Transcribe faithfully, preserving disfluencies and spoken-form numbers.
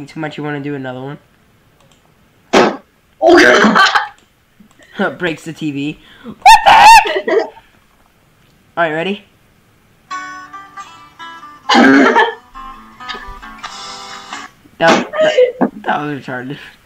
laughing too much. You want to do another one? Okay. Breaks the T V. What the heck? Alright, ready? That, that, that was retarded.